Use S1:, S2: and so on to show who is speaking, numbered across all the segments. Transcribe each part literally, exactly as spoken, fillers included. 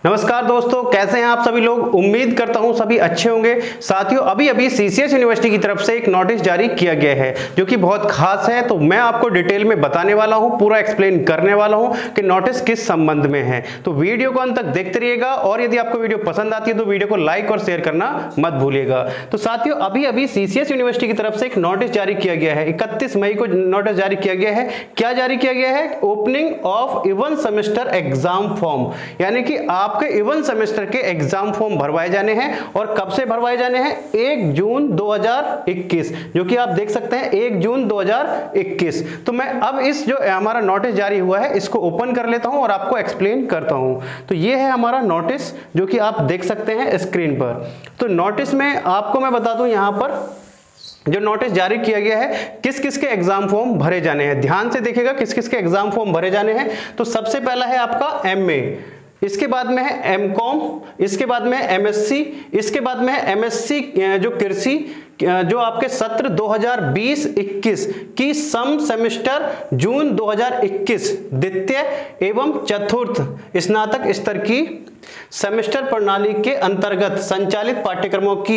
S1: नमस्कार दोस्तों, कैसे हैं आप सभी लोग। उम्मीद करता हूं सभी अच्छे होंगे। साथियों, अभी अभी सीसीएस यूनिवर्सिटी की तरफ से एक नोटिस जारी किया गया है जो कि बहुत खास है, तो मैं आपको डिटेल में बताने वाला हूं, पूरा एक्सप्लेन करने वाला हूं कि नोटिस किस संबंध में है। तो वीडियो को अंत तक देखते रहिएगा और यदि आपको वीडियो पसंद आती है तो वीडियो को लाइक और शेयर करना मत भूलिएगा। तो साथियों, अभी अभी सीसीएस यूनिवर्सिटी की तरफ से एक नोटिस जारी किया गया है। इकतीस मई को नोटिस जारी किया गया है। क्या जारी किया गया है? Opening of even semester exam form, यानी कि आपके इवन सेमेस्टर के एग्जाम फॉर्म भरवाए जाने हैं। और कब से भरवाए जाने हैं? एक जून दो हज़ार इक्कीस, जो कि आप देख सकते हैं एक जून दो हज़ार इक्कीस। तो मैं अब इस जो हमारा नोटिस जारी हुआ है इसको ओपन कर लेता हूं और आपको एक्सप्लेन करता हूं। तो ये है हमारा नोटिस जो कि आप देख सकते हैं स्क्रीन पर। तो नोटिस में आपको मैं बता दूं, यहां पर जो नोटिस जारी किया गया है किस किस के एग्जाम फॉर्म भरे जाने हैं, ध्यान से देखिएगा किस किस के एग्जाम फॉर्म भरे जाने हैं। तो सबसे पहला है आपका एमए, इसके बाद में है एमकॉम, इसके बाद में है एमएससी, इसके बाद में है एमएससी जो कृषि, जो आपके सत्र दो हज़ार बीस इक्कीस की सम सेमेस्टर जून दो हज़ार इक्कीस द्वितीय एवं चतुर्थ स्नातक स्तर की सेमेस्टर प्रणाली के अंतर्गत संचालित पाठ्यक्रमों की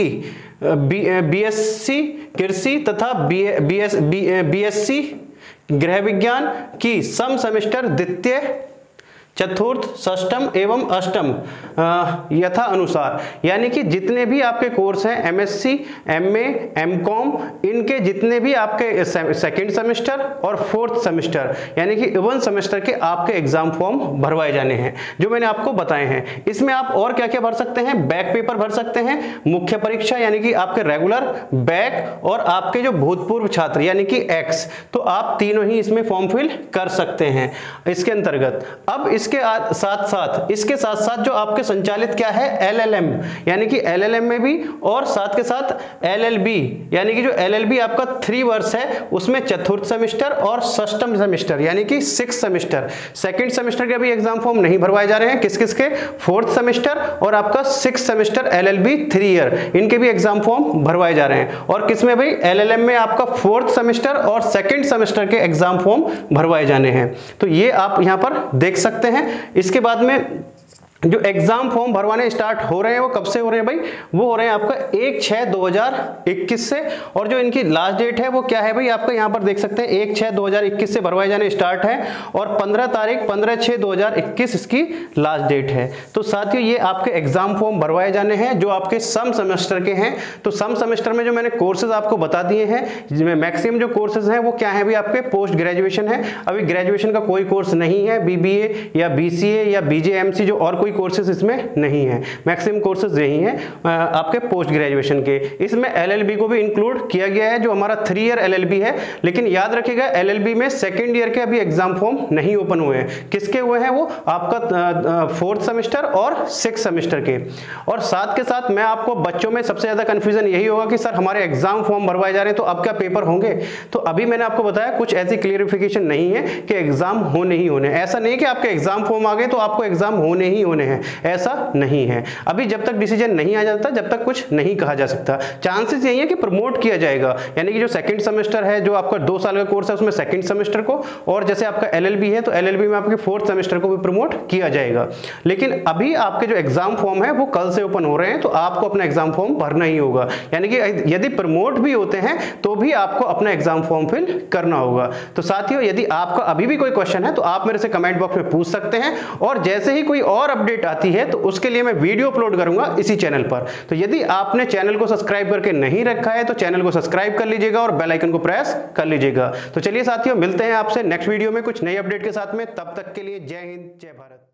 S1: बीएससी कृषि तथा बीएससी गृह विज्ञान की सम सेमेस्टर द्वितीय चतुर्थ षष्टम एवं अष्टम यथा अनुसार, यानी कि जितने भी आपके कोर्स हैं एमएससी, एमए, एमकॉम, इनके जितने भी आपके सेकंड सेमेस्टर और फोर्थ सेमेस्टर यानी कि इवन सेमेस्टर के आपके एग्जाम फॉर्म भरवाए जाने हैं जो मैंने आपको बताए हैं। इसमें आप और क्या क्या भर सकते हैं? बैक पेपर भर सकते हैं, मुख्य परीक्षा यानी कि आपके रेगुलर, बैक और आपके जो भूतपूर्व छात्र यानी कि एक्स, तो आप तीनों ही इसमें फॉर्म फिल कर सकते हैं इसके अंतर्गत। अब इस इसके साथ साथ इसके साथ साथ जो आपके संचालित क्या है? एलएलएम, यानी कि एलएलएम में भी और साथ के साथ एलएलबी, यानी कि जो एलएलबी आपका थ्री वर्ष है उसमें चतुर्थ सेमेस्टर और षष्टम सेमेस्टर यानी कि सिक्स सेमेस्टर, सेकंड सेमेस्टर के भी एग्जाम फॉर्म नहीं भरवाए जा रहे हैं। किस किस के? फोर्थ सेमेस्टर और आपका six semester LLB three year, इनके भी एग्जाम फॉर्म भरवाए जा रहे हैं। और किसमें भाई? एलएलएम में आपका फोर्थ सेमेस्टर और सेकंड सेमेस्टर के एग्जाम फॉर्म भरवाए जाने हैं। तो ये आप यहां पर देख सकते हैं। इसके बाद में जो एग्जाम फॉर्म भरवाने स्टार्ट हो रहे हैं वो कब से हो रहे हैं भाई? वो हो रहे हैं आपका एक छह दो हज़ार इक्कीस से। और जो इनकी लास्ट डेट है वो क्या है भाई? आपका यहां पर देख सकते हैं एक छह दो हज़ार इक्कीस से भरवाए जाने स्टार्ट है और पंद्रह तारीख पंद्रह छह दो हज़ार इक्कीस इसकी लास्ट डेट है। तो साथियों, ये आपके एग्जाम फॉर्म भरवाए जाने हैं जो आपके सम सेमेस्टर के हैं। तो सम सेमेस्टर में जो मैंने कोर्सेज आपको बता दिए हैं, जिसमें मैक्सिमम जो कोर्सेज हैं वो क्या है भाई? आपके पोस्ट ग्रेजुएशन है। अभी ग्रेजुएशन का कोई कोर्स नहीं है, बीबीए या बीसीए या बीजेएमसी जो और कोई कोर्सेज इसमें नहीं है। मैक्सिमम कोर्सेज यही हैं आपके पोस्ट ग्रेजुएशन के। इसमें एलएलबी को भी इंक्लूड किया गया है जो हमारा थ्री ईयर एलएलबी है। लेकिन याद रखिएगा एलएलबी में सेकंड ईयर के अभी एग्जाम फॉर्म नहीं ओपन हुए हैं। किसके हुए हैं? वो आपका फोर्थ सेमेस्टर और सिक्स सेमेस्टर के। और साथ के साथ मैं आपको, बच्चों में सबसे ज्यादा कंफ्यूजन यही होगा कि सर हमारे एग्जाम फॉर्म भरवाए जा रहे हैं तो अब क्या पेपर होंगे? तो अभी मैंने आपको बताया कुछ ऐसी क्लियरिफिकेशन नहीं है कि एग्जाम होने ही होने। ऐसा नहीं कि आपके एग्जाम फॉर्म आ गए तो आपको एग्जाम होने ही होने हैं, ऐसा नहीं है। अभी जब तक डिसीजन नहीं आ जाता जब तक कुछ नहीं कहा जा सकता। चांसेस यही है कि प्रमोट किया जाएगा, यानी कि जो सेकंड सेमेस्टर है, जो आपका दो साल का कोर्स है, उसमें सेकंड सेमेस्टर को, और जैसे आपका एलएलबी है तो एलएलबी में आपके फोर्थ सेमेस्टर को भी प्रमोट किया जाएगा। लेकिन अभी आपके जो एग्जाम फॉर्म है वो कल से ओपन हो रहे हैं तो आपको अपना एग्जाम फॉर्म भरना ही होगा। यानी कि यदि प्रमोट भी होते हैं तो भी आपको अपना एग्जाम फॉर्म फिल करना होगा। तो साथियों, यदि आपका अभी भी कोई क्वेश्चन है तो आप मेरे से कमेंट बॉक्स में पूछ सकते हैं और जैसे ही कोई और अपडेट आती है तो उसके लिए मैं वीडियो अपलोड करूंगा इसी चैनल पर। तो यदि आपने चैनल को सब्सक्राइब करके नहीं रखा है तो चैनल को सब्सक्राइब कर लीजिएगा और बेल आइकन को प्रेस कर लीजिएगा। तो चलिए साथियों, मिलते हैं आपसे नेक्स्ट वीडियो में कुछ नई अपडेट के साथ में। तब तक के लिए जय हिंद, जय भारत।